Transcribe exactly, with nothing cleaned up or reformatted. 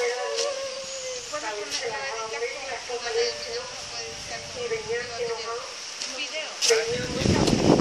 Bueno, con la cara de Jacob, como la del video, puede ser como un video.